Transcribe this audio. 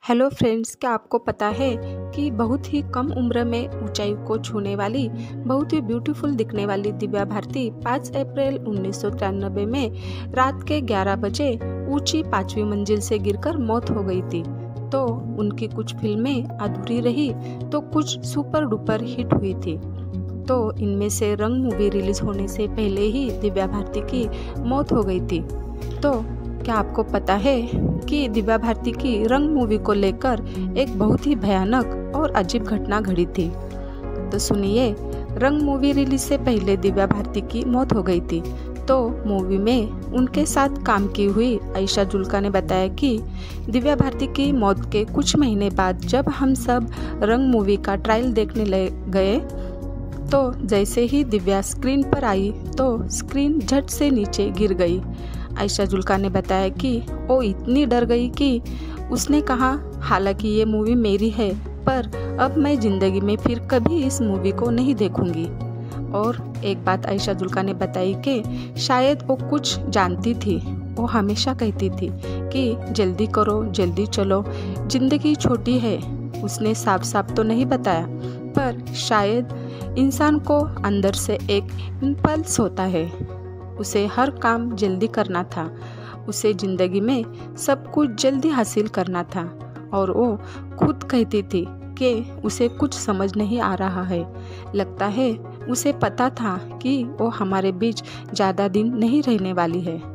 Hello friends, क्या आपको पता है कि बहुत ही कम उम्र में ऊंचाई को छूने वाली बहुत ही ब्यूटीफुल दिखने वाली दिव्या भारती 5 अप्रैल 1993 में रात के 11 बजे ऊंची 5वीं मंजिल से गिरकर मौत हो गई थी। तो उनकी कुछ फिल्में अधूरी रही तो कुछ सुपर डुपर हिट हुई थी। तो इनमें से रंग मूवी रिलीज होने से पहले ही दिव्या भारती की मौत हो गई थी। तो क्या आपको पता है कि दिव्या भारती की रंग मूवी को लेकर एक बहुत ही भयानक और अजीब घटना घटी थी। तो सुनिए, रंग मूवी रिलीज से पहले दिव्या भारती की मौत हो गई थी। तो मूवी में उनके साथ काम की हुई आयशा जुल्का ने बताया कि दिव्या भारती की मौत के कुछ महीने बाद जब हम सब रंग मूवी का ट्रायल देखने गए तो जैसे ही दिव्या स्क्रीन पर आई तो स्क्रीन झट से नीचे गिर गई। आयशा जुल्का ने बताया कि वो इतनी डर गई कि उसने कहा, हालांकि ये मूवी मेरी है पर अब मैं ज़िंदगी में फिर कभी इस मूवी को नहीं देखूंगी। और एक बात आयशा जुल्का ने बताई कि शायद वो कुछ जानती थी। वो हमेशा कहती थी कि जल्दी करो, जल्दी चलो, ज़िंदगी छोटी है। उसने साफ साफ तो नहीं बताया, पर शायद इंसान को अंदर से एक इम्पल्स होता है। उसे हर काम जल्दी करना था, उसे ज़िंदगी में सब कुछ जल्दी हासिल करना था। और वो खुद कहती थी कि उसे कुछ समझ नहीं आ रहा है। लगता है उसे पता था कि वो हमारे बीच ज़्यादा दिन नहीं रहने वाली है।